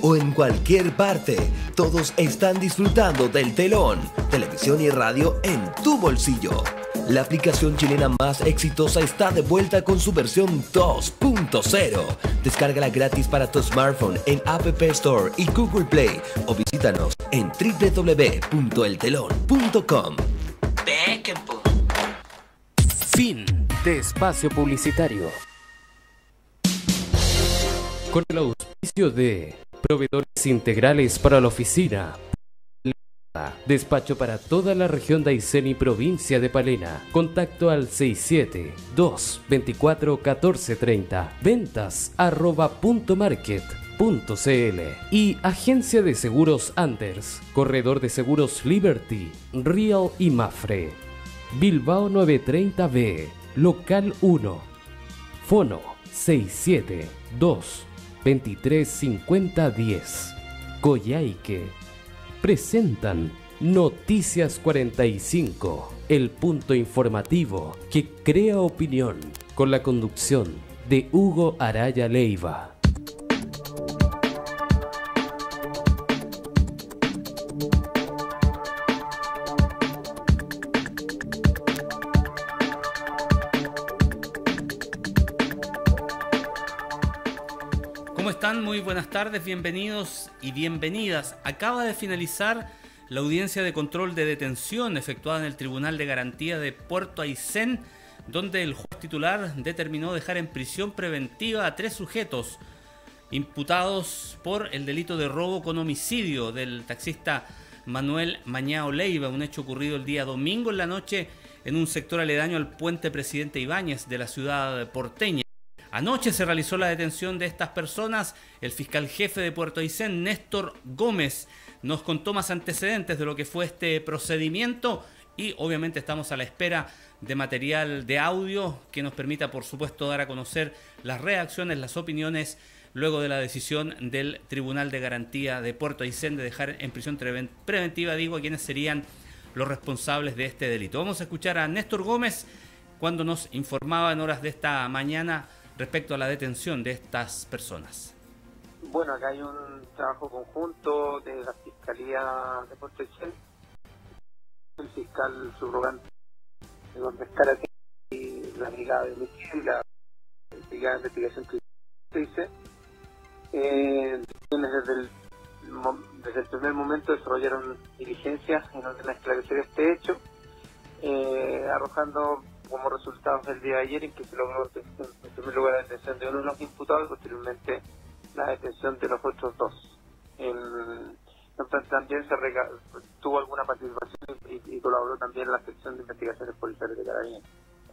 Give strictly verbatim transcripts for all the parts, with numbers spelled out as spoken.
o en cualquier parte, todos están disfrutando del Telón, televisión y radio en tu bolsillo. La aplicación chilena más exitosa está de vuelta con su versión dos punto cero. Descárgala gratis para tu smartphone en App Store y Google Play o visítanos en doble u doble u doble u punto el telón punto com. Fin de espacio publicitario. Con el auspicio de Proveedores Integrales para la Oficina, despacho para toda la región de Aysén y provincia de Palena. Contacto al seis siete dos veinticuatro catorce treinta. Ventas arroba punto market punto cl. Y Agencia de Seguros Anders, Corredor de Seguros Liberty, Real y Mafre. Bilbao novecientos treinta B, Local uno. Fono seis siete dos veintitrés cincuenta diez. Coyhaique. Presentan Noticias cuarenta y cinco, el punto informativo que crea opinión, con la conducción de Hugo Araya Leiva. ¿Cómo están? Muy buenas tardes, bienvenidos y bienvenidas. Acaba de finalizar la audiencia de control de detención efectuada en el Tribunal de Garantía de Puerto Aysén, donde el juez titular determinó dejar en prisión preventiva a tres sujetos imputados por el delito de robo con homicidio del taxista Manuel Mañao Leiva, un hecho ocurrido el día domingo en la noche en un sector aledaño al puente Presidente Ibáñez de la ciudad porteña. Anoche se realizó la detención de estas personas. El fiscal jefe de Puerto Aysén, Néstor Gómez, nos contó más antecedentes de lo que fue este procedimiento y obviamente estamos a la espera de material de audio que nos permita, por supuesto, dar a conocer las reacciones, las opiniones luego de la decisión del Tribunal de Garantía de Puerto Aysén de dejar en prisión preventiva, digo, a quienes serían los responsables de este delito. Vamos a escuchar a Néstor Gómez cuando nos informaba en horas de esta mañana respecto a la detención de estas personas. Bueno, acá hay un trabajo conjunto de la Fiscalía de Puerto Aysén, el fiscal subrogante de Gómez Carate y la Brigada de Homicidio y la Brigada de Investigación Criminal. Eh, desde, el, desde el primer momento desarrollaron diligencias en orden a esclarecer este hecho, eh, arrojando como resultados del día de ayer en que se logró en primer lugar la detención de uno de los imputados y posteriormente la detención de los otros dos. En, también se rega, tuvo alguna participación y, y colaboró también en la sección de investigaciones policiales de Carabineros.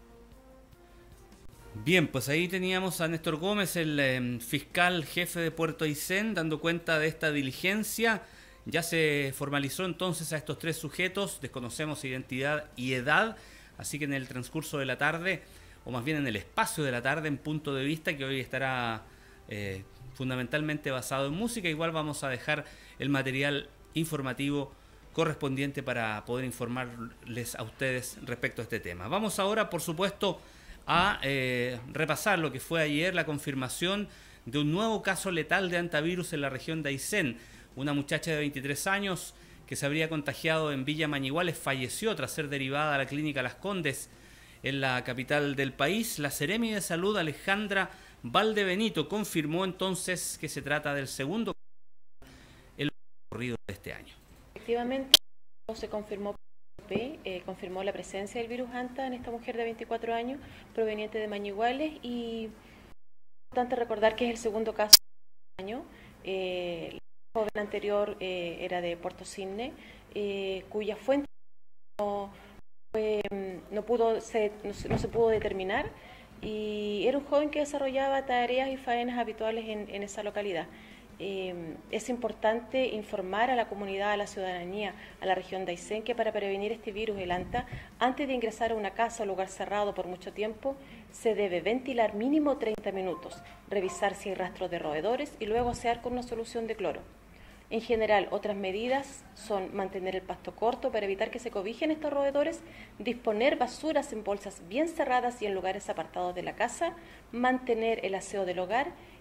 Bien, pues ahí teníamos a Néstor Gómez, el eh, fiscal jefe de Puerto Aysén, dando cuenta de esta diligencia. Ya se formalizó entonces a estos tres sujetos, desconocemos identidad y edad. Así que en el transcurso de la tarde, o más bien en el espacio de la tarde, en Punto de Vista, que hoy estará eh, fundamentalmente basado en música, igual vamos a dejar el material informativo correspondiente para poder informarles a ustedes respecto a este tema. Vamos ahora, por supuesto, a eh, repasar lo que fue ayer la confirmación de un nuevo caso letal de hantavirus en la región de Aysén. Una muchacha de veintitrés años que se habría contagiado en Villa Mañiguales falleció tras ser derivada a la clínica Las Condes en la capital del país. La Seremi de Salud, Alejandra Valdebenito, confirmó entonces que se trata del segundo el ocurrido de este año. Efectivamente, se confirmó eh, confirmó la presencia del virus Hanta en esta mujer de veinticuatro años proveniente de Mañiguales, y es importante recordar que es el segundo caso del año. Eh, joven anterior eh, era de Puerto Cisne, eh, cuya fuente no, fue, no, pudo, se, no, no se pudo determinar, y era un joven que desarrollaba tareas y faenas habituales en, en esa localidad. Eh, es importante informar a la comunidad, a la ciudadanía, a la región de Aysén, que para prevenir este virus, el Hanta, antes de ingresar a una casa o lugar cerrado por mucho tiempo, se debe ventilar mínimo treinta minutos, revisar si hay rastros de roedores y luego asear con una solución de cloro. En general, otras medidas son mantener el pasto corto para evitar que se cobijen estos roedores, disponer basuras en bolsas bien cerradas y en lugares apartados de la casa, mantener el aseo del hogar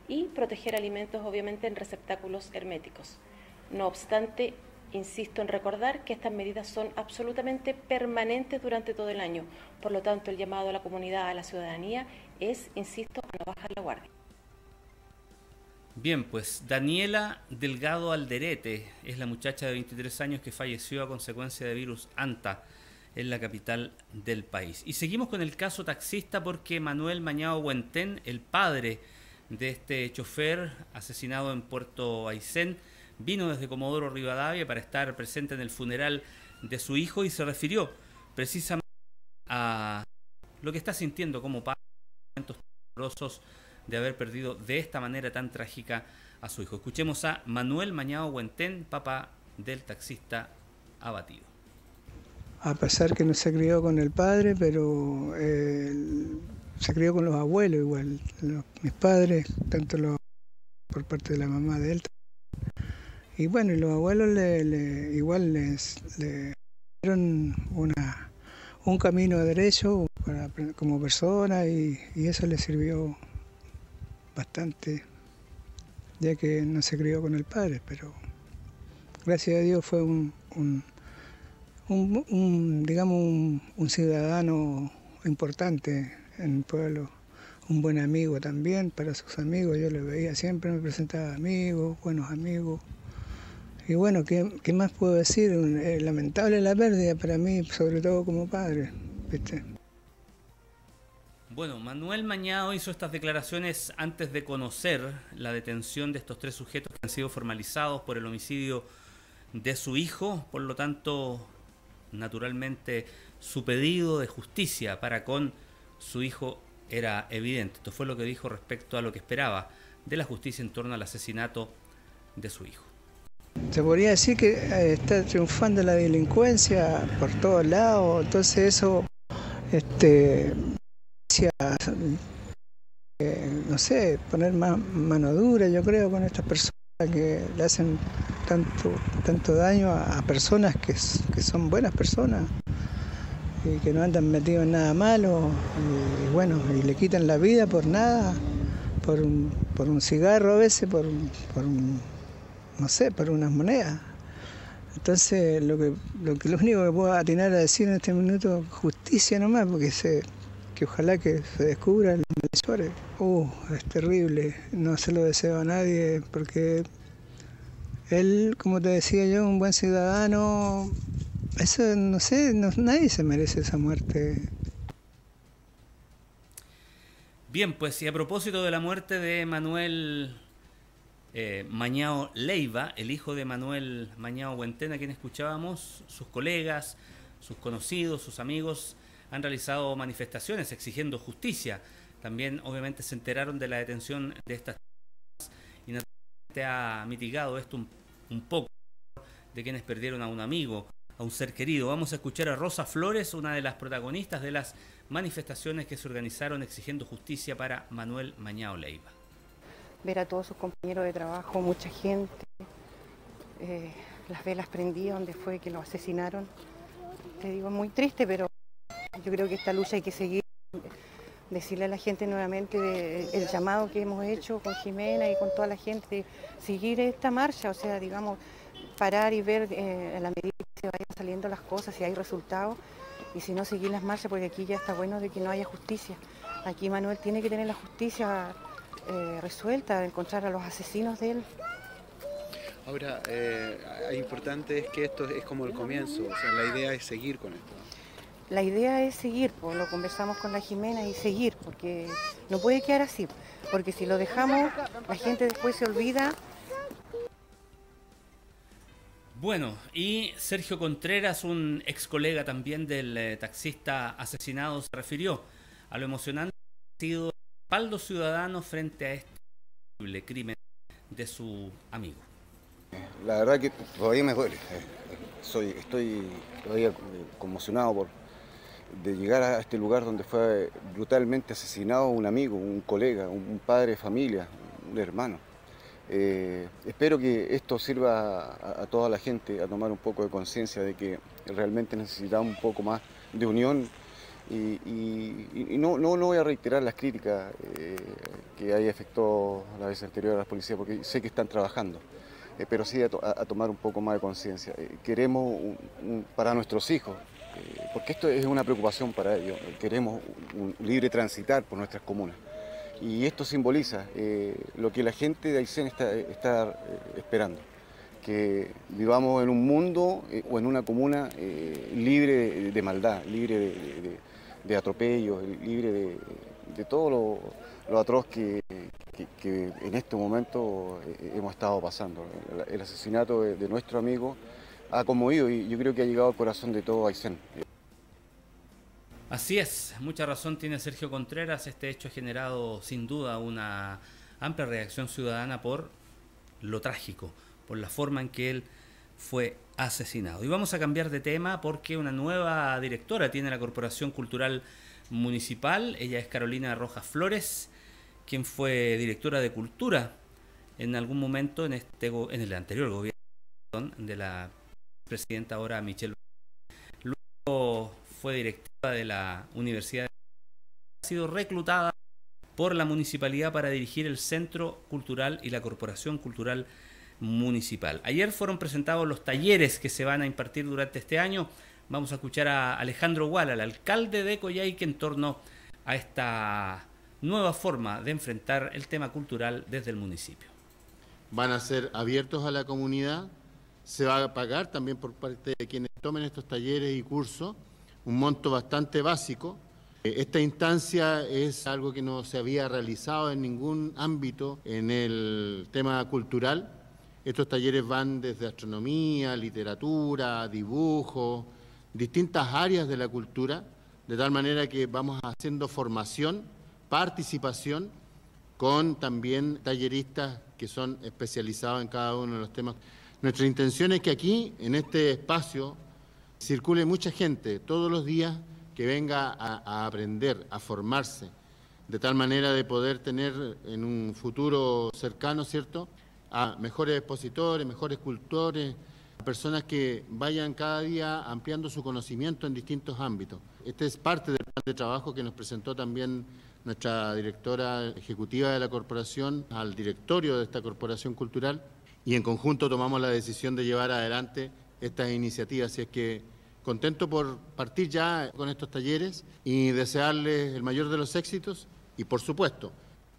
y proteger alimentos obviamente en receptáculos herméticos. No obstante, insisto en recordar que estas medidas son absolutamente permanentes durante todo el año. Por lo tanto, el llamado a la comunidad, a la ciudadanía, es, insisto, a no bajar la guardia. Bien, pues Daniela Delgado Alderete es la muchacha de veintitrés años que falleció a consecuencia de virus Anta en la capital del país. Y seguimos con el caso taxista porque Manuel Mañao Huentén, el padre de este chofer asesinado en Puerto Aysén, vino desde Comodoro Rivadavia para estar presente en el funeral de su hijo y se refirió precisamente a lo que está sintiendo como padre, momentos dolorosos de haber perdido de esta manera tan trágica a su hijo. Escuchemos a Manuel Mañao Huentén, papá del taxista abatido. A pesar que no se crió con el padre, pero eh, se crió con los abuelos igual, los, mis padres, tanto los por parte de la mamá de él. Y bueno, y los abuelos le, le, igual les, le dieron una, un camino derecho para, como persona y, y eso le sirvió bastante, ya que no se crió con el padre, pero gracias a Dios fue un, un, un, un digamos, un, un ciudadano importante en el pueblo, un buen amigo también para sus amigos, yo le veía siempre, me presentaba amigos, buenos amigos. Y bueno, ¿qué, qué más puedo decir? Eh, lamentable la pérdida para mí, sobre todo como padre, ¿viste? Bueno, Manuel Mañao hizo estas declaraciones antes de conocer la detención de estos tres sujetos que han sido formalizados por el homicidio de su hijo. Por lo tanto, naturalmente, su pedido de justicia para con su hijo era evidente. Esto fue lo que dijo respecto a lo que esperaba de la justicia en torno al asesinato de su hijo. Se podría decir que eh, está triunfando la delincuencia por todos lados, entonces eso, este, eh, no sé, poner más mano dura, yo creo, con estas personas que le hacen tanto, tanto daño a, a personas que, que son buenas personas y que no andan metidos en nada malo, y, y bueno, y le quitan la vida por nada, por un, por un cigarro a veces, por, por un, no sé, por unas monedas. Entonces, lo que, lo que lo único que puedo atinar a decir en este minuto, justicia nomás, porque se, que ojalá que se descubran los malhechores. Uh, es terrible, no se lo deseo a nadie, porque él, como te decía yo, un buen ciudadano, eso no sé, no, nadie se merece esa muerte. Bien, pues y a propósito de la muerte de Manuel eh, Mañao Leiva, el hijo de Manuel Mañao Huentén, a quien escuchábamos, sus colegas, sus conocidos, sus amigos han realizado manifestaciones exigiendo justicia. También obviamente se enteraron de la detención de estas personas y naturalmente ha mitigado esto un, un poco de quienes perdieron a un amigo, a un ser querido. Vamos a escuchar a Rosa Flores, una de las protagonistas de las manifestaciones que se organizaron exigiendo justicia para Manuel Mañao Leiva. Ver a todos sus compañeros de trabajo, mucha gente, eh, las velas prendidas donde fue que lo asesinaron. Te digo, muy triste, pero yo creo que esta lucha hay que seguir. Decirle a la gente nuevamente de, el llamado que hemos hecho con Jimena y con toda la gente, seguir esta marcha, o sea, digamos, parar y ver eh, a la medida que se vayan saliendo las cosas, si hay resultados, y si no, seguir las marchas, porque aquí ya está bueno de que no haya justicia. Aquí Manuel tiene que tener la justicia eh, resuelta, encontrar a los asesinos de él. Ahora, eh, lo importante es que esto es como el comienzo, o sea, la idea es seguir con esto. La idea es seguir, pues lo conversamos con la Jimena y seguir, porque no puede quedar así, porque si lo dejamos, la gente después se olvida. Bueno, y Sergio Contreras, un ex colega también del eh, taxista asesinado, se refirió a lo emocionante que ha sido el respaldo ciudadano frente a este terrible crimen de su amigo. La verdad que todavía me duele, soy, estoy todavía conmocionado por de llegar a este lugar donde fue brutalmente asesinado un amigo, un colega, un padre de familia, un hermano. Eh, espero que esto sirva a, a toda la gente a tomar un poco de conciencia de que realmente necesitamos un poco más de unión Y, y, y no, no, no voy a reiterar las críticas eh, que hay efectuado la vez anterior a la policía, porque sé que están trabajando, eh, pero sí a, to a tomar un poco más de conciencia. Eh, queremos un, un, para nuestros hijos, eh, porque esto es una preocupación para ellos, queremos un libre transitar por nuestras comunas. Y esto simboliza eh, lo que la gente de Aysén está, está eh, esperando, que vivamos en un mundo eh, o en una comuna eh, libre de, de maldad, libre de, de, de atropellos, libre de, de todo lo, lo atroz que, que, que en este momento eh, hemos estado pasando. El, el asesinato de, de nuestro amigo ha conmovido y yo creo que ha llegado al corazón de todo Aysén. Así es, mucha razón tiene Sergio Contreras. Este hecho ha generado sin duda una amplia reacción ciudadana por lo trágico, por la forma en que él fue asesinado. Y vamos a cambiar de tema porque una nueva directora tiene la Corporación Cultural Municipal. Ella es Carolina Rojas Flores, quien fue directora de Cultura en algún momento en, este, en el anterior gobierno de la presidenta ahora Michelle. Luego fue directora de la Universidad de... Ha sido reclutada por la municipalidad para dirigir el Centro Cultural y la Corporación Cultural Municipal. Ayer fueron presentados los talleres que se van a impartir durante este año. Vamos a escuchar a Alejandro Guala, el alcalde de Coyhaique, en torno a esta nueva forma de enfrentar el tema cultural desde el municipio. Van a ser abiertos a la comunidad, se va a pagar también por parte de quienes tomen estos talleres y cursos un monto bastante básico. Esta instancia es algo que no se había realizado en ningún ámbito en el tema cultural. Estos talleres van desde astronomía, literatura, dibujo, distintas áreas de la cultura, de tal manera que vamos haciendo formación, participación, con también talleristas que son especializados en cada uno de los temas. Nuestra intención es que aquí, en este espacio, circule mucha gente todos los días que venga a, a aprender, a formarse, de tal manera de poder tener en un futuro cercano, ¿cierto?, a mejores expositores, mejores cultores, personas que vayan cada día ampliando su conocimiento en distintos ámbitos. Este es parte del plan de trabajo que nos presentó también nuestra directora ejecutiva de la corporación al directorio de esta corporación cultural, y en conjunto tomamos la decisión de llevar adelante estas iniciativas. Así es que contento por partir ya con estos talleres y desearles el mayor de los éxitos y, por supuesto,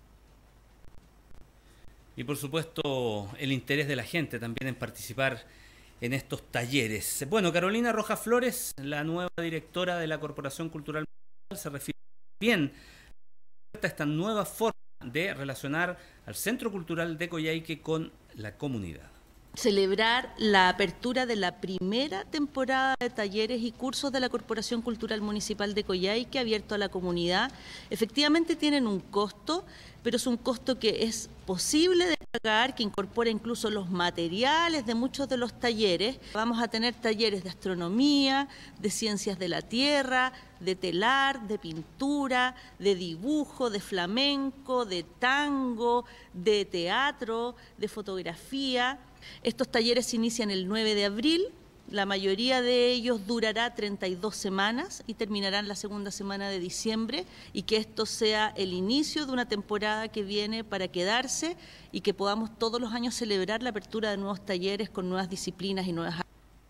Y por supuesto el interés de la gente también en participar en estos talleres. Bueno, Carolina Rojas Flores, la nueva directora de la Corporación Cultural Municipal, se refiere bien a esta nueva forma de relacionar al Centro Cultural de Coyhaique con la comunidad. Celebrar la apertura de la primera temporada de talleres y cursos de la Corporación Cultural Municipal de Coyhaique, abierto a la comunidad. Efectivamente tienen un costo, pero es un costo que es posible de pagar, que incorpora incluso los materiales de muchos de los talleres. Vamos a tener talleres de astronomía, de ciencias de la tierra, de telar, de pintura, de dibujo, de flamenco, de tango, de teatro, de fotografía. Estos talleres se inician el nueve de abril, la mayoría de ellos durará treinta y dos semanas y terminarán la segunda semana de diciembre, y que esto sea el inicio de una temporada que viene para quedarse y que podamos todos los años celebrar la apertura de nuevos talleres con nuevas disciplinas y nuevas.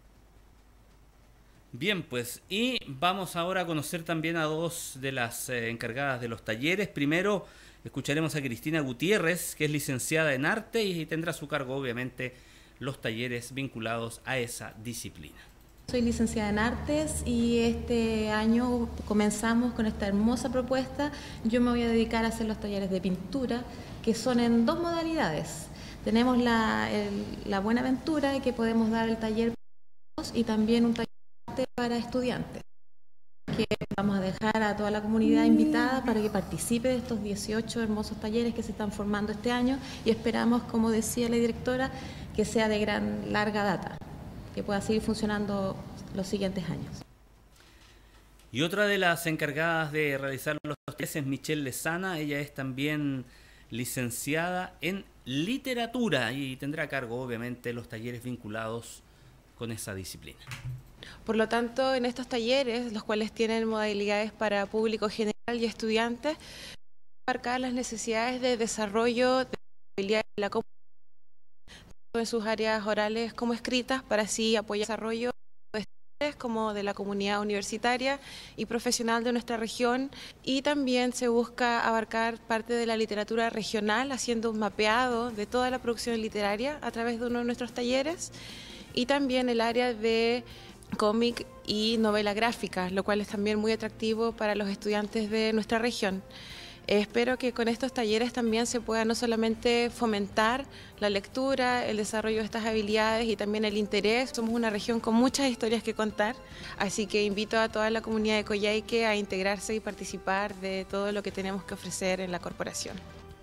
Bien, pues, y vamos ahora a conocer también a dos de las eh, encargadas de los talleres. Primero escucharemos a Cristina Gutiérrez, que es licenciada en arte y tendrá a su cargo, obviamente, los talleres vinculados a esa disciplina. Soy licenciada en artes y este año comenzamos con esta hermosa propuesta. Yo me voy a dedicar a hacer los talleres de pintura, que son en dos modalidades. Tenemos la, el, la Buenaventura, que podemos dar el taller para todos, y también un taller de arte para estudiantes, que vamos a dejar a toda la comunidad invitada para que participe de estos dieciocho hermosos talleres que se están formando este año, y esperamos, como decía la directora, que sea de gran larga data, que pueda seguir funcionando los siguientes años. Y otra de las encargadas de realizar los talleres es Michelle Lezana. Ella es también licenciada en literatura y tendrá a cargo, obviamente, los talleres vinculados con esa disciplina. Por lo tanto, en estos talleres, los cuales tienen modalidades para público general y estudiantes, abarcar las necesidades de desarrollo de habilidades de la comunidad en sus áreas orales como escritas, para así apoyar el desarrollo de estudiantes como de la comunidad universitaria y profesional de nuestra región. Y también se busca abarcar parte de la literatura regional, haciendo un mapeado de toda la producción literaria a través de uno de nuestros talleres, y también el área de cómic y novela gráfica, lo cual es también muy atractivo para los estudiantes de nuestra región. Espero que con estos talleres también se pueda no solamente fomentar la lectura, el desarrollo de estas habilidades y también el interés. Somos una región con muchas historias que contar, así que invito a toda la comunidad de Coyhaique a integrarse y participar de todo lo que tenemos que ofrecer en la corporación.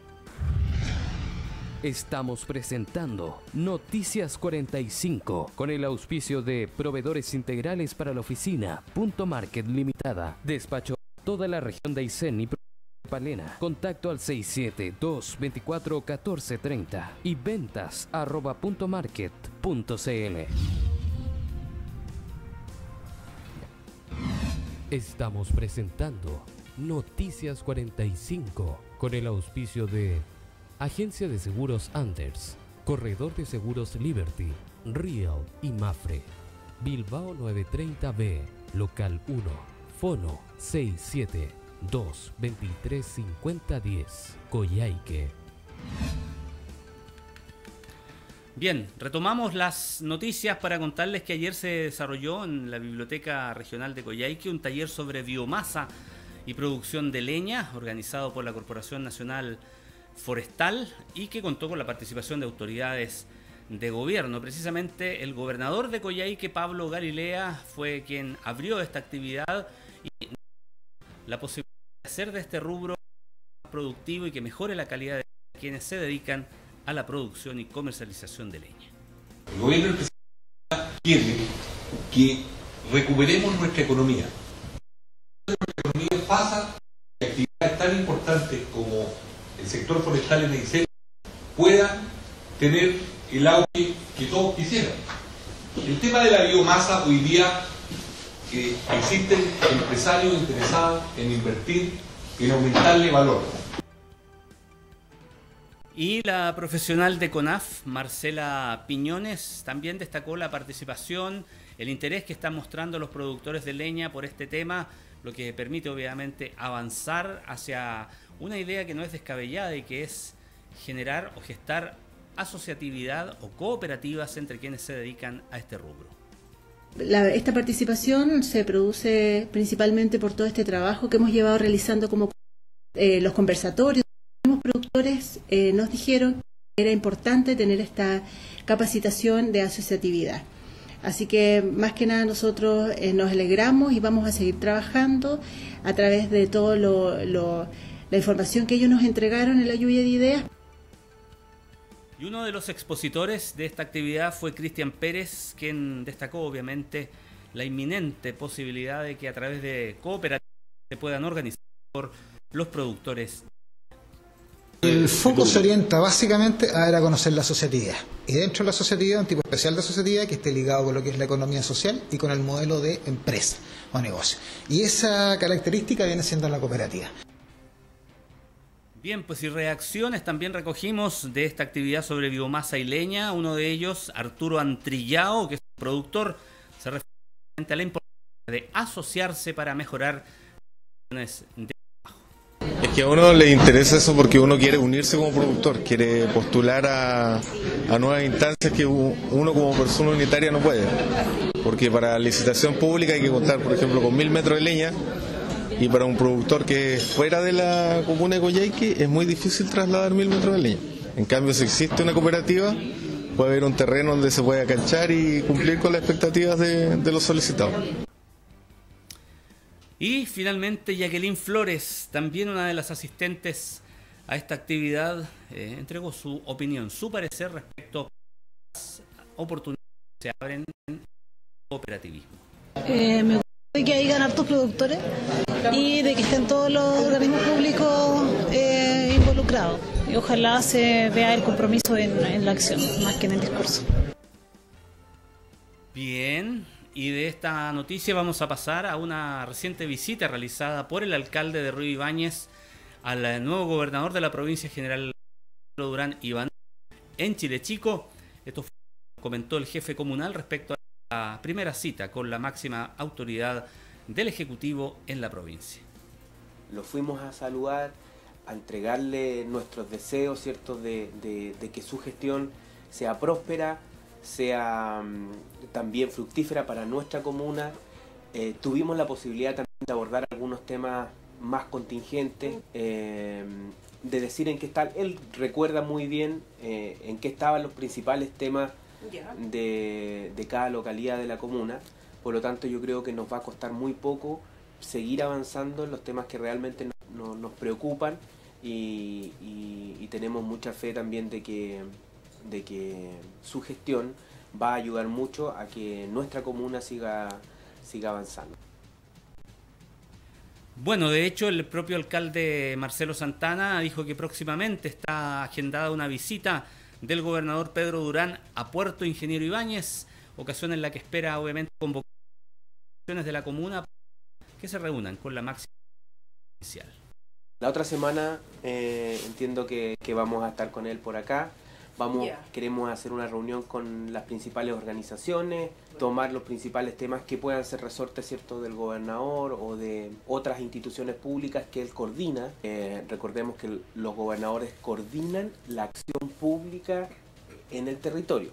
Estamos presentando Noticias cuarenta y cinco con el auspicio de Proveedores Integrales para la Oficina, Punto Market Limitada, despacho a toda la región de Aysén y Palena. Contacto al seis siete dos veinticuatro catorce treinta y ventas arroba punto market punto cl. Estamos presentando Noticias cuarenta y cinco con el auspicio de Agencia de Seguros Anders, Corredor de Seguros Liberty, Real y Mafre. Bilbao novecientos treinta B, Local uno, Fono seis siete dos veintitrés cincuenta diez, Coyhaique. Bien, retomamos las noticias para contarles que ayer se desarrolló en la Biblioteca Regional de Coyhaique un taller sobre biomasa y producción de leña organizado por la Corporación Nacional Forestal y que contó con la participación de autoridades de gobierno. Precisamente el gobernador de Coyhaique, Pablo Galilea, fue quien abrió esta actividad y la posibilidad de hacer de este rubro más productivo y que mejore la calidad de quienes se dedican a la producción y comercialización de leña. El gobierno del presidente quiere que recuperemos nuestra economía. Nuestra economía pasa de actividades tan importantes como el sector forestal en Aysén pueda tener el auge que todos quisieran. El tema de la biomasa, hoy día eh, existen empresarios interesados en invertir, en aumentarle valor. Y la profesional de CONAF, Marcela Piñones, también destacó la participación, el interés que están mostrando los productores de leña por este tema, lo que permite obviamente avanzar hacia una idea que no es descabellada y que es generar o gestar asociatividad o cooperativas entre quienes se dedican a este rubro. La, esta participación se produce principalmente por todo este trabajo que hemos llevado realizando como eh, los conversatorios. Los productores eh, nos dijeron que era importante tener esta capacitación de asociatividad. Así que más que nada nosotros eh, nos alegramos y vamos a seguir trabajando a través de todo lo, lo la información que ellos nos entregaron en la lluvia de ideas. Y uno de los expositores de esta actividad fue Cristian Pérez, quien destacó obviamente la inminente posibilidad de que a través de cooperativas se puedan organizar por los productores. El foco se orienta básicamente a dar a conocer la asociatividad. Y dentro de la asociatividad, un tipo especial de asociatividad que esté ligado con lo que es la economía social y con el modelo de empresa o negocio. Y esa característica viene siendo la cooperativa. Bien, pues y reacciones también recogimos de esta actividad sobre biomasa y leña. Uno de ellos, Arturo Antrillao, que es un productor, se refiere a la importancia de asociarse para mejorar las condiciones de Es que a uno le interesa eso porque uno quiere unirse como productor, quiere postular a, a nuevas instancias que uno como persona unitaria no puede. Porque para licitación pública hay que contar, por ejemplo, con mil metros de leña. Y para un productor que es fuera de la comuna de Coyhaique es muy difícil trasladar mil metros de leña. En cambio, si existe una cooperativa, puede haber un terreno donde se puede acanchar y cumplir con las expectativas de, de los solicitados. Y finalmente Jacqueline Flores, también una de las asistentes a esta actividad, eh, entregó su opinión, su parecer respecto a las oportunidades que se abren en el cooperativismo. Eh, me de que hayan hartos productores y de que estén todos los organismos públicos eh, involucrados. Y ojalá se vea el compromiso en, en la acción, más que en el discurso. Bien, y de esta noticia vamos a pasar a una reciente visita realizada por el alcalde de Río Ibáñez al nuevo gobernador de la provincia, general Durán Iván, en Chilechico. Esto fue lo que comentó el jefe comunal respecto a la primera cita con la máxima autoridad del Ejecutivo en la provincia. Lo fuimos a saludar, a entregarle nuestros deseos, ¿cierto?, de, de, de que su gestión sea próspera, sea um, también fructífera para nuestra comuna. Eh, tuvimos la posibilidad también de abordar algunos temas más contingentes, eh, de decir en qué está. Él recuerda muy bien eh, en qué estaban los principales temas de, de cada localidad de la comuna. Por lo tanto, yo creo que nos va a costar muy poco seguir avanzando en los temas que realmente nos, nos, nos preocupan y, y, y tenemos mucha fe también de que de que su gestión va a ayudar mucho a que nuestra comuna siga, siga avanzando. Bueno, de hecho el propio alcalde Marcelo Santana dijo que próximamente está agendada una visita del gobernador Pedro Durán a Puerto Ingeniero Ibáñez, ocasión en la que espera obviamente convocaciones de la comuna que se reúnan con la máxima oficial. La otra semana eh, entiendo que, que vamos a estar con él por acá. Vamos, yeah. Queremos hacer una reunión con las principales organizaciones, tomar los principales temas que puedan ser resortes, ¿cierto?, del gobernador o de otras instituciones públicas que él coordina. Eh, recordemos que los gobernadores coordinan la acción pública en el territorio.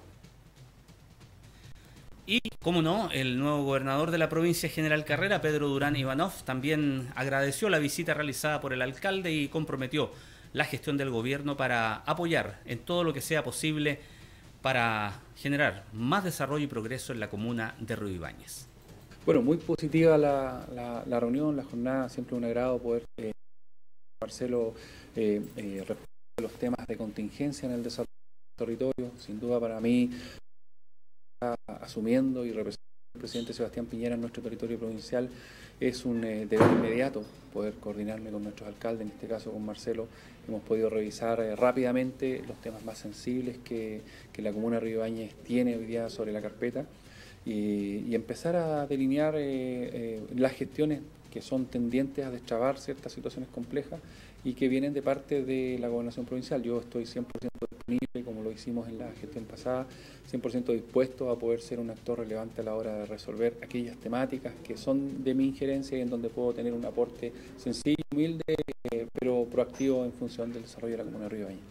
Y, como no, el nuevo gobernador de la provincia, General Carrera, Pedro Durán Ivanov, también agradeció la visita realizada por el alcalde y comprometió la gestión del gobierno para apoyar en todo lo que sea posible para generar más desarrollo y progreso en la comuna de Río Ibáñez. Bueno, muy positiva la, la, la reunión, la jornada, siempre un agrado poder, eh, Marcelo, eh, eh, responder los temas de contingencia en el desarrollo del territorio. Sin duda para mí, asumiendo y representando al presidente Sebastián Piñera en nuestro territorio provincial, es un eh, deber inmediato poder coordinarme con nuestros alcaldes, en este caso con Marcelo. Hemos podido revisar eh, rápidamente los temas más sensibles que, que la comuna de Río Ibáñez tiene hoy día sobre la carpeta y, y empezar a delinear eh, eh, las gestiones que son tendientes a destrabar ciertas situaciones complejas y que vienen de parte de la gobernación provincial. Yo estoy cien por ciento disponible, como lo hicimos en la gestión pasada, cien por ciento dispuesto a poder ser un actor relevante a la hora de resolver aquellas temáticas que son de mi injerencia y en donde puedo tener un aporte sencillo, humilde, eh, pero proactivo en función del desarrollo de la comuna de Río Ibáñez.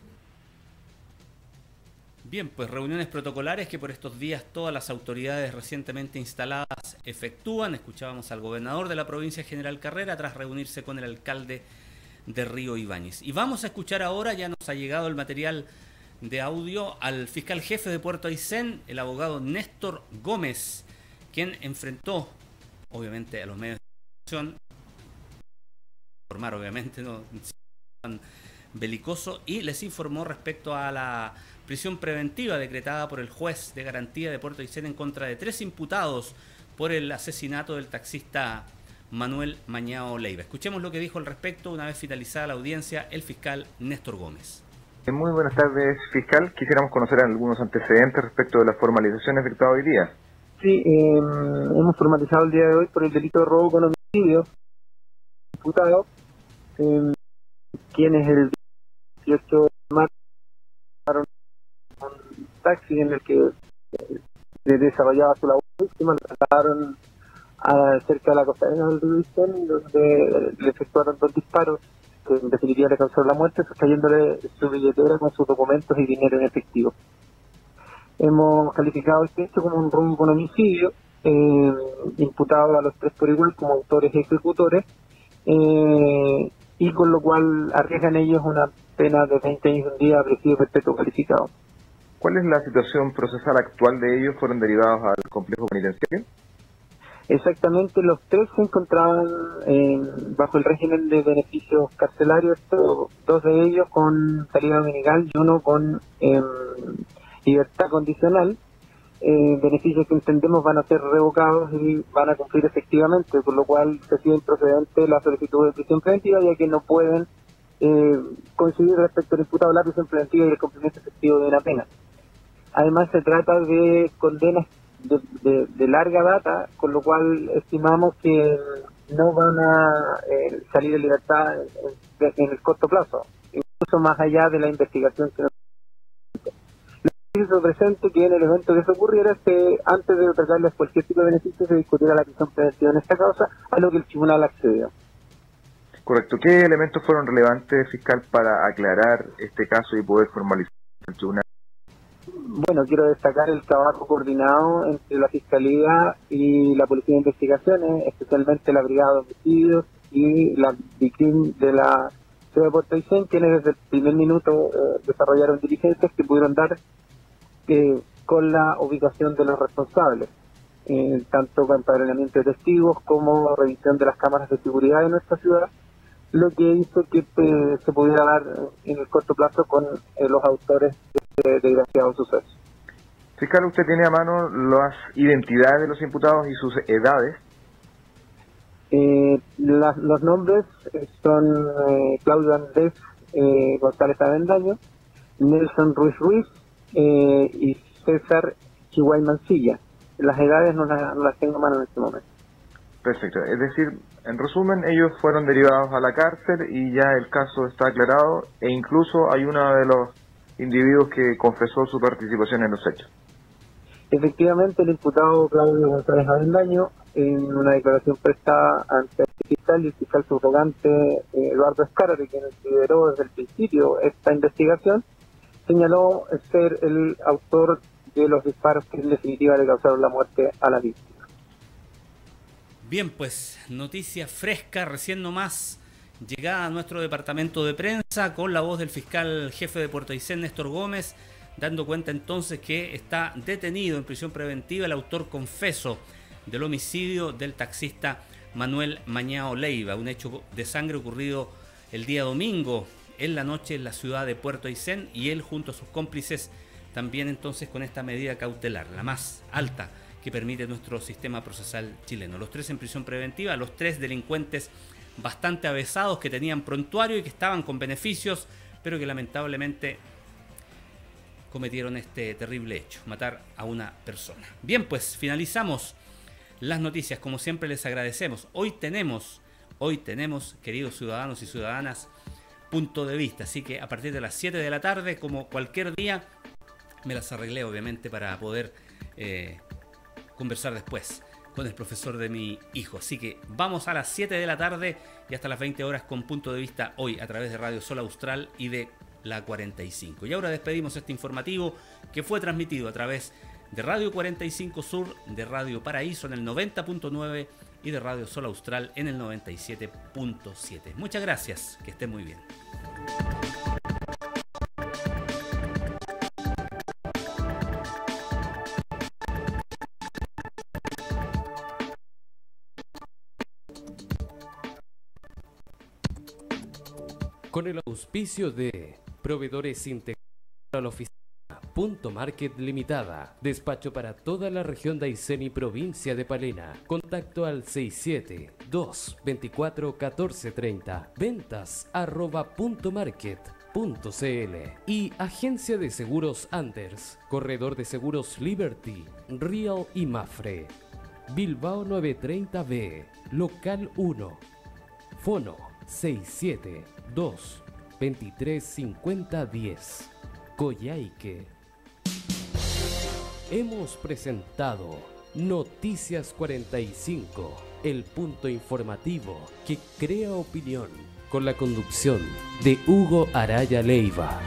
Bien, pues reuniones protocolares que por estos días todas las autoridades recientemente instaladas efectúan. Escuchábamos al gobernador de la provincia, General Carrera, tras reunirse con el alcalde de Río Ibáñez. Y vamos a escuchar ahora, ya nos ha llegado el material de audio, al fiscal jefe de Puerto Aysén, el abogado Néstor Gómez, quien enfrentó, obviamente, a los medios de comunicación, informar, obviamente, no tan belicoso, y les informó respecto a la prisión preventiva decretada por el juez de garantía de Puerto Aysén en contra de tres imputados por el asesinato del taxista Manuel Mañao Leiva. Escuchemos lo que dijo al respecto una vez finalizada la audiencia el fiscal Néstor Gómez. Muy buenas tardes, fiscal. Quisiéramos conocer algunos antecedentes respecto de la formalización efectuada hoy día. Sí, eh, hemos formalizado el día de hoy por el delito de robo con homicidio imputado, eh, quienes el dieciocho de marzo tomaron un taxi en el que eh, desarrollaba su labor víctima, lo trasladaron a, cerca de la costanera del río Aysén, donde le efectuaron dos disparos que en definitiva le causaron la muerte, sustrayéndole su billetera con sus documentos y dinero en efectivo. Hemos calificado este hecho como un robo con homicidio, eh, imputado a los tres por igual como autores y ejecutores, eh, y con lo cual arriesgan ellos una pena de veinte años y un día presidio perpetuo calificado. ¿Cuál es la situación procesal actual de ellos? ¿Fueron derivados al complejo penitenciario? Exactamente, los tres se encontraban eh, bajo el régimen de beneficios carcelarios, dos de ellos con salida dominical y uno con eh, libertad condicional, eh, beneficios que entendemos van a ser revocados y van a cumplir efectivamente, por lo cual se sigue improcedente la solicitud de prisión preventiva, ya que no pueden eh, coincidir respecto al imputado la prisión preventiva y el cumplimiento efectivo de una pena. Además, se trata de condenas de, de, de larga data, con lo cual estimamos que no van a eh, salir en libertad en, en el corto plazo, incluso más allá de la investigación que nos hizo presente que en el evento que se ocurriera es que antes de otorgarles cualquier tipo de beneficio se discutiera la prisión preventiva en esta causa, a lo que el tribunal accedió. Correcto. ¿Qué elementos fueron relevantes, fiscal, para aclarar este caso y poder formalizar el tribunal? Bueno, quiero destacar el trabajo coordinado entre la Fiscalía y la Policía de Investigaciones, especialmente la Brigada de Homicidios y la DICRIM de la ciudad de Puerto Aysén, quienes desde el primer minuto eh, desarrollaron diligencias que pudieron dar eh, con la ubicación de los responsables, eh, tanto con empadronamiento de testigos como revisión de las cámaras de seguridad de nuestra ciudad, lo que hizo que eh, se pudiera dar en el corto plazo con eh, los autores de este desgraciado suceso. Fiscal, ¿usted tiene a mano las identidades de los imputados y sus edades? Eh, la, los nombres son eh, Claudio Andrés eh, González Avendaño, Nelson Ruiz Ruiz eh, y César Chihuay Mancilla. Las edades no las, no las tengo a mano en este momento. Perfecto, es decir, en resumen, ellos fueron derivados a la cárcel y ya el caso está aclarado e incluso hay uno de los individuos que confesó su participación en los hechos. Efectivamente, el imputado Claudio González Avendaño, en una declaración prestada ante el fiscal y el fiscal subrogante eh, Eduardo Escárate, quien lideró desde el principio esta investigación, señaló ser el autor de los disparos que en definitiva le causaron la muerte a la víctima. Bien, pues noticia fresca, recién nomás llegada a nuestro departamento de prensa con la voz del fiscal jefe de Puerto Aysén, Néstor Gómez, dando cuenta entonces que está detenido en prisión preventiva el autor confeso del homicidio del taxista Manuel Mañao Leiva, un hecho de sangre ocurrido el día domingo en la noche en la ciudad de Puerto Aysén, y él junto a sus cómplices también entonces con esta medida cautelar, la más alta que permite nuestro sistema procesal chileno. Los tres en prisión preventiva, los tres delincuentes bastante avesados que tenían prontuario y que estaban con beneficios, pero que lamentablemente cometieron este terrible hecho, matar a una persona. Bien, pues finalizamos las noticias. Como siempre les agradecemos. Hoy tenemos, hoy tenemos, queridos ciudadanos y ciudadanas, punto de vista. Así que a partir de las siete de la tarde, como cualquier día, me las arreglé obviamente para poder eh, conversar después con el profesor de mi hijo. Así que vamos a las siete de la tarde y hasta las veinte horas con punto de vista hoy a través de Radio Sol Austral y de la cuarenta y cinco. Y ahora despedimos este informativo que fue transmitido a través de Radio cuarenta y cinco Sur, de Radio Paraíso en el noventa punto nueve y de Radio Sol Austral en el noventa y siete punto siete. Muchas gracias, que estén muy bien. Con el auspicio de Proveedores Integrados a la Oficina Punto Market Limitada, despacho para toda la región de Aysén y provincia de Palena. Contacto al seis siete dos veinticuatro catorce treinta, ventas arroba punto market punto cl. Y Agencia de Seguros Anders, Corredor de Seguros Liberty, Real y Mafre. Bilbao novecientos treinta B, Local uno. Fono seis siete dos veintitrés cincuenta diez. Coyhaique. Hemos presentado Noticias cuarenta y cinco, el punto informativo que crea opinión, con la conducción de Hugo Araya Leiva.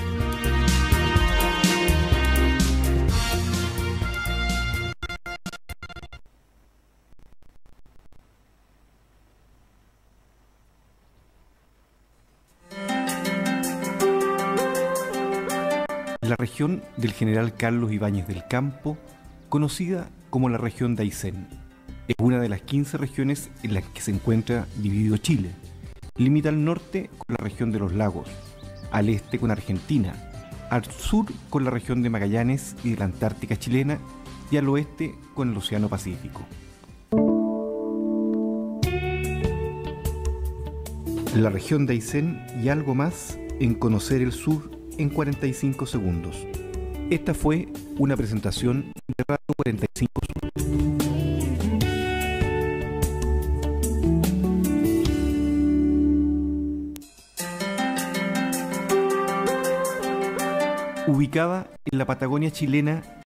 La región del general Carlos Ibáñez del Campo, conocida como la región de Aysén, es una de las quince regiones en las que se encuentra dividido Chile. Limita al norte con la región de los lagos, al este con Argentina, al sur con la región de Magallanes y de la Antártica chilena, y al oeste con el Océano Pacífico. La región de Aysén y algo más en Conocer el Sur en cuarenta y cinco segundos. Esta fue una presentación de Radio cuarenta y cinco Sur. Ubicada en la Patagonia chilena,